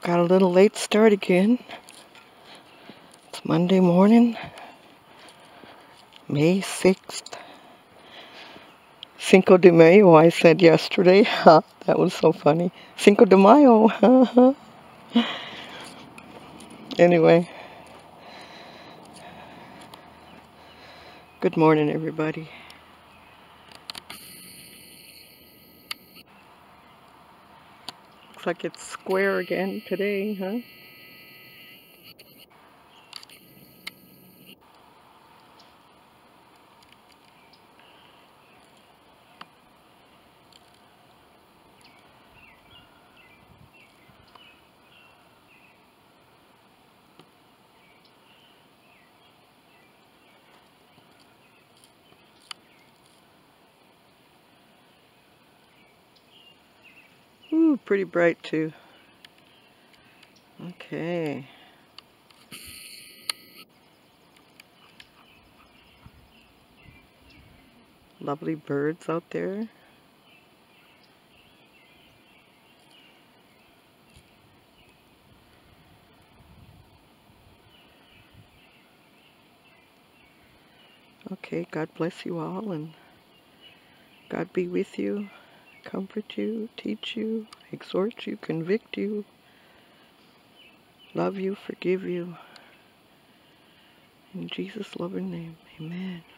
Got a little late start again. It's Monday morning, May 6th. Cinco de Mayo, I said yesterday. That was so funny. Cinco de Mayo. Anyway. Good morning, everybody. Looks like it's square again today, huh? Ooh, pretty bright too. Okay. Lovely birds out there. Okay, God bless you all, and God be with you, comfort you, teach you, exhort you, convict you, love you, forgive you. In Jesus' loving name, amen.